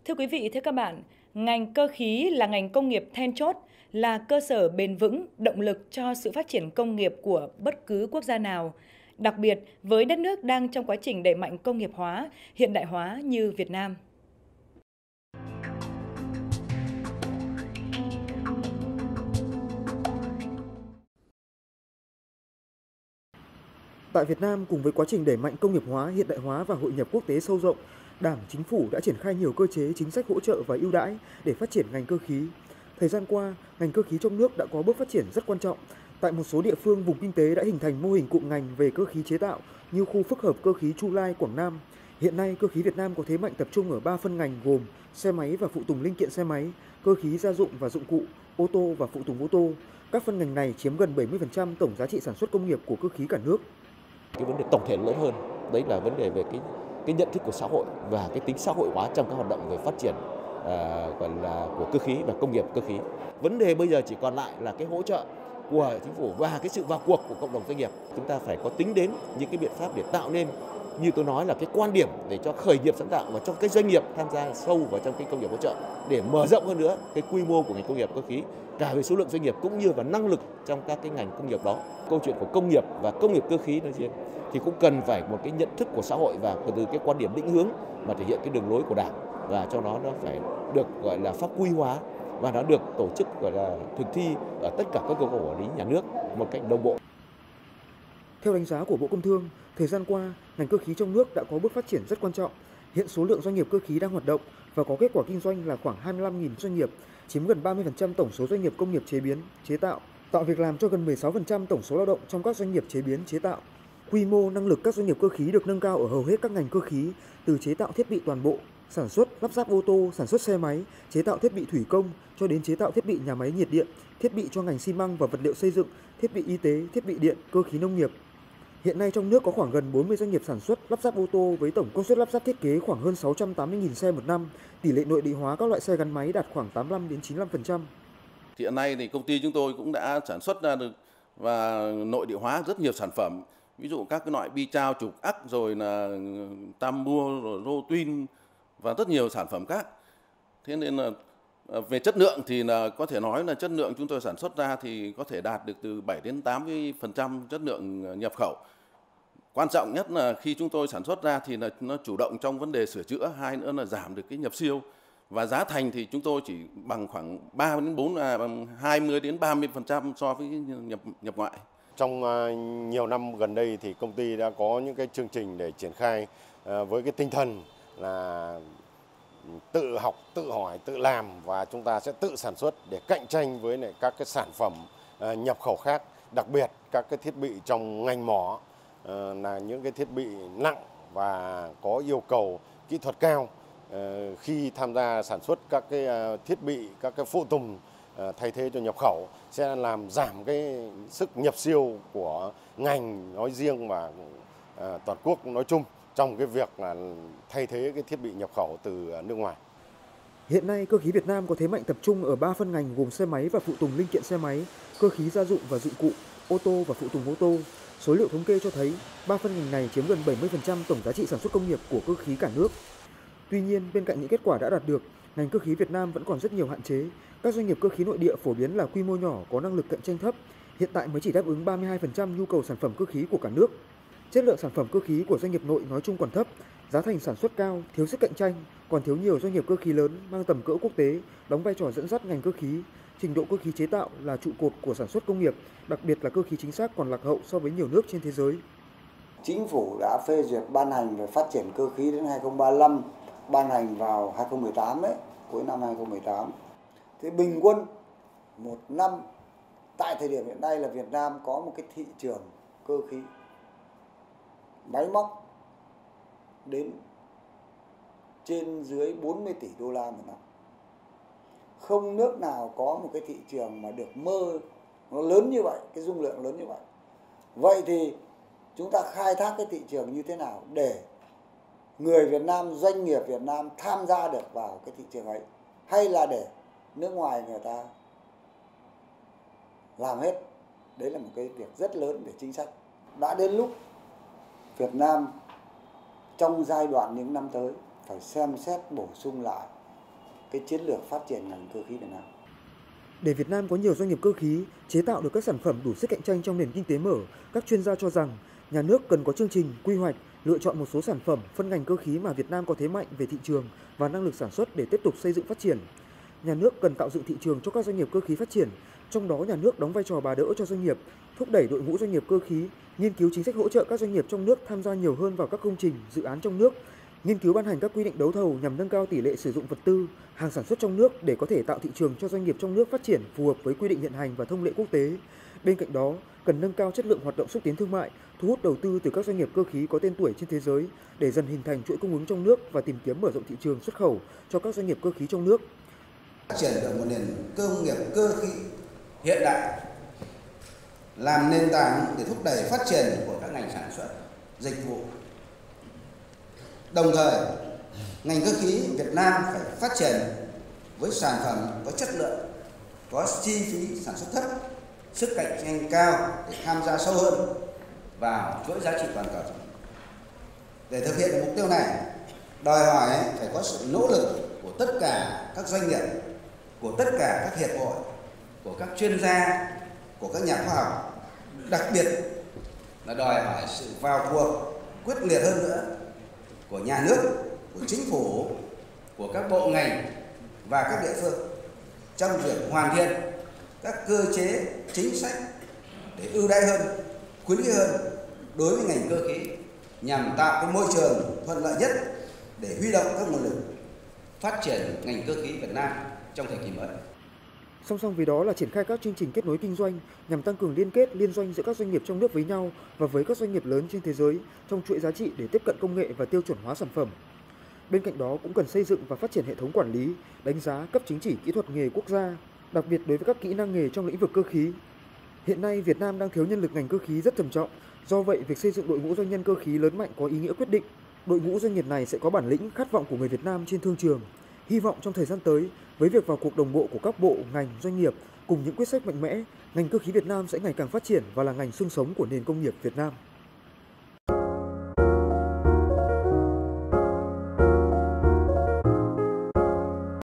Thưa quý vị, thưa các bạn, ngành cơ khí là ngành công nghiệp then chốt, là cơ sở bền vững, động lực cho sự phát triển công nghiệp của bất cứ quốc gia nào, đặc biệt với đất nước đang trong quá trình đẩy mạnh công nghiệp hóa, hiện đại hóa như Việt Nam. Tại Việt Nam, cùng với quá trình đẩy mạnh công nghiệp hóa, hiện đại hóa và hội nhập quốc tế sâu rộng, Đảng, Chính phủ đã triển khai nhiều cơ chế, chính sách hỗ trợ và ưu đãi để phát triển ngành cơ khí. Thời gian qua, ngành cơ khí trong nước đã có bước phát triển rất quan trọng. Tại một số địa phương, vùng kinh tế đã hình thành mô hình cụm ngành về cơ khí chế tạo như khu phức hợp cơ khí Chu Lai, Quảng Nam. Hiện nay, cơ khí Việt Nam có thế mạnh tập trung ở 3 phân ngành gồm xe máy và phụ tùng linh kiện xe máy, cơ khí gia dụng và dụng cụ, ô tô và phụ tùng ô tô. Các phân ngành này chiếm gần 70% tổng giá trị sản xuất công nghiệp của cơ khí cả nước. Cái vấn đề tổng thể lớn hơn, đấy là vấn đề về cái nhận thức của xã hội và cái tính xã hội hóa trong các hoạt động về phát triển gọi là của cơ khí và công nghiệp cơ khí. Vấn đề bây giờ chỉ còn lại là cái hỗ trợ của chính phủ và cái sự vào cuộc của cộng đồng doanh nghiệp. Chúng ta phải có tính đến những cái biện pháp để tạo nên, như tôi nói, là cái quan điểm để cho khởi nghiệp sáng tạo và cho cái doanh nghiệp tham gia sâu vào trong cái công nghiệp hỗ trợ để mở rộng hơn nữa cái quy mô của ngành công nghiệp cơ khí, cả về số lượng doanh nghiệp cũng như là năng lực trong các cái ngành công nghiệp đó. Câu chuyện của công nghiệp và công nghiệp cơ khí nói riêng thì cũng cần phải một cái nhận thức của xã hội và từ cái quan điểm định hướng mà thể hiện cái đường lối của Đảng, và cho nó phải được gọi là pháp quy hóa và nó được tổ chức gọi là thực thi ở tất cả các cơ quan quản lý nhà nước một cách đồng bộ. Theo đánh giá của Bộ Công Thương, thời gian qua, ngành cơ khí trong nước đã có bước phát triển rất quan trọng. Hiện số lượng doanh nghiệp cơ khí đang hoạt động và có kết quả kinh doanh là khoảng 25.000 doanh nghiệp, chiếm gần 30% tổng số doanh nghiệp công nghiệp chế biến, chế tạo việc làm cho gần 16% tổng số lao động trong các doanh nghiệp chế biến, chế tạo. Quy mô, năng lực các doanh nghiệp cơ khí được nâng cao ở hầu hết các ngành cơ khí, từ chế tạo thiết bị toàn bộ, sản xuất, lắp ráp ô tô, sản xuất xe máy, chế tạo thiết bị thủy công cho đến chế tạo thiết bị nhà máy nhiệt điện, thiết bị cho ngành xi măng và vật liệu xây dựng, thiết bị y tế, thiết bị điện, cơ khí nông nghiệp. Hiện nay trong nước có khoảng gần 40 doanh nghiệp sản xuất, lắp ráp ô tô với tổng công suất lắp ráp thiết kế khoảng hơn 680.000 xe một năm. Tỷ lệ nội địa hóa các loại xe gắn máy đạt khoảng 85 đến 95%. Hiện nay thì công ty chúng tôi cũng đã sản xuất ra được và nội địa hóa rất nhiều sản phẩm. Ví dụ các cái loại bi trao, trục ắc, rồi là tam bua, rồi rô twin và rất nhiều sản phẩm khác. Thế nên là về chất lượng thì là có thể nói là chất lượng chúng tôi sản xuất ra thì có thể đạt được từ 7 đến 80% chất lượng nhập khẩu. Quan trọng nhất là khi chúng tôi sản xuất ra thì là nó chủ động trong vấn đề sửa chữa, hai nữa là giảm được cái nhập siêu. Và giá thành thì chúng tôi chỉ bằng khoảng 3 đến 4 20 đến 30% so với nhập ngoại. Trong nhiều năm gần đây thì công ty đã có những cái chương trình để triển khai với cái tinh thần là tự học, tự hỏi, tự làm, và chúng ta sẽ tự sản xuất để cạnh tranh với lại các cái sản phẩm nhập khẩu khác, đặc biệt các cái thiết bị trong ngành mỏ là những cái thiết bị nặng và có yêu cầu kỹ thuật cao. Khi tham gia sản xuất các cái thiết bị, các cái phụ tùng thay thế cho nhập khẩu sẽ làm giảm cái sức nhập siêu của ngành nói riêng và toàn quốc nói chung trong cái việc là thay thế cái thiết bị nhập khẩu từ nước ngoài. Hiện nay, cơ khí Việt Nam có thế mạnh tập trung ở 3 phân ngành gồm xe máy và phụ tùng linh kiện xe máy, cơ khí gia dụng và dụng cụ, ô tô và phụ tùng ô tô. Số liệu thống kê cho thấy 3 phân ngành này chiếm gần 70% tổng giá trị sản xuất công nghiệp của cơ khí cả nước. Tuy nhiên, bên cạnh những kết quả đã đạt được, ngành cơ khí Việt Nam vẫn còn rất nhiều hạn chế. Các doanh nghiệp cơ khí nội địa phổ biến là quy mô nhỏ, có năng lực cạnh tranh thấp, hiện tại mới chỉ đáp ứng 32% nhu cầu sản phẩm cơ khí của cả nước. Chất lượng sản phẩm cơ khí của doanh nghiệp nội nói chung còn thấp, giá thành sản xuất cao, thiếu sức cạnh tranh, còn thiếu nhiều doanh nghiệp cơ khí lớn mang tầm cỡ quốc tế, đóng vai trò dẫn dắt ngành cơ khí. Trình độ cơ khí chế tạo là trụ cột của sản xuất công nghiệp, đặc biệt là cơ khí chính xác còn lạc hậu so với nhiều nước trên thế giới. Chính phủ đã phê duyệt ban hành về phát triển cơ khí đến 2035, ban hành vào 2018 đấy, cuối năm 2018. Thì bình quân một năm tại thời điểm hiện nay là Việt Nam có một cái thị trường cơ khí máy móc đến trên dưới 40 tỷ đô la một năm. Không nước nào có một cái thị trường mà được mơ nó lớn như vậy, cái dung lượng lớn như vậy. Vậy thì chúng ta khai thác cái thị trường như thế nào để người Việt Nam, doanh nghiệp Việt Nam tham gia được vào cái thị trường ấy, hay là để nước ngoài người ta làm hết? Đấy là một cái việc rất lớn về chính sách. Đã đến lúc Việt Nam trong giai đoạn những năm tới phải xem xét bổ sung lại cái chiến lược phát triển ngành cơ khí Việt Nam. Để Việt Nam có nhiều doanh nghiệp cơ khí chế tạo được các sản phẩm đủ sức cạnh tranh trong nền kinh tế mở, các chuyên gia cho rằng nhà nước cần có chương trình, quy hoạch, lựa chọn một số sản phẩm, phân ngành cơ khí mà Việt Nam có thế mạnh về thị trường và năng lực sản xuất để tiếp tục xây dựng phát triển. Nhà nước cần tạo dựng thị trường cho các doanh nghiệp cơ khí phát triển, trong đó nhà nước đóng vai trò bà đỡ cho doanh nghiệp, thúc đẩy đội ngũ doanh nghiệp cơ khí, nghiên cứu chính sách hỗ trợ các doanh nghiệp trong nước tham gia nhiều hơn vào các công trình, dự án trong nước, nghiên cứu ban hành các quy định đấu thầu nhằm nâng cao tỷ lệ sử dụng vật tư, hàng sản xuất trong nước để có thể tạo thị trường cho doanh nghiệp trong nước phát triển phù hợp với quy định hiện hành và thông lệ quốc tế. Bên cạnh đó, cần nâng cao chất lượng hoạt động xúc tiến thương mại, thu hút đầu tư từ các doanh nghiệp cơ khí có tên tuổi trên thế giới để dần hình thành chuỗi cung ứng trong nước và tìm kiếm mở rộng thị trường xuất khẩu cho các doanh nghiệp cơ khí trong nước. Phát triển được một nền công nghiệp cơ khí hiện đại, làm nền tảng để thúc đẩy phát triển của các ngành sản xuất, dịch vụ. Đồng thời, ngành cơ khí Việt Nam phải phát triển với sản phẩm có chất lượng, có chi phí sản xuất thấp, sức cạnh tranh cao để tham gia sâu hơn vào chuỗi giá trị toàn cầu. Để thực hiện được mục tiêu này, đòi hỏi phải có sự nỗ lực của tất cả các doanh nghiệp, của tất cả các hiệp hội, của các chuyên gia, của các nhà khoa học. Đặc biệt là đòi hỏi sự vào cuộc quyết liệt hơn nữa của nhà nước, của chính phủ, của các bộ ngành và các địa phương trong việc hoàn thiện các cơ chế chính sách để ưu đãi hơn, khuyến khích hơn đối với ngành cơ khí nhằm tạo cái môi trường thuận lợi nhất để huy động các nguồn lực phát triển ngành cơ khí Việt Nam trong thời kỳ mới. Song song với đó là triển khai các chương trình kết nối kinh doanh nhằm tăng cường liên kết, liên doanh giữa các doanh nghiệp trong nước với nhau và với các doanh nghiệp lớn trên thế giới trong chuỗi giá trị để tiếp cận công nghệ và tiêu chuẩn hóa sản phẩm. Bên cạnh đó cũng cần xây dựng và phát triển hệ thống quản lý, đánh giá, cấp chứng chỉ kỹ thuật nghề quốc gia, đặc biệt đối với các kỹ năng nghề trong lĩnh vực cơ khí. Hiện nay Việt Nam đang thiếu nhân lực ngành cơ khí rất trầm trọng, do vậy việc xây dựng đội ngũ doanh nhân cơ khí lớn mạnh có ý nghĩa quyết định. Đội ngũ doanh nghiệp này sẽ có bản lĩnh, khát vọng của người Việt Nam trên thương trường. Hy vọng trong thời gian tới, với việc vào cuộc đồng bộ của các bộ, ngành, doanh nghiệp cùng những quyết sách mạnh mẽ, ngành cơ khí Việt Nam sẽ ngày càng phát triển và là ngành xương sống của nền công nghiệp Việt Nam.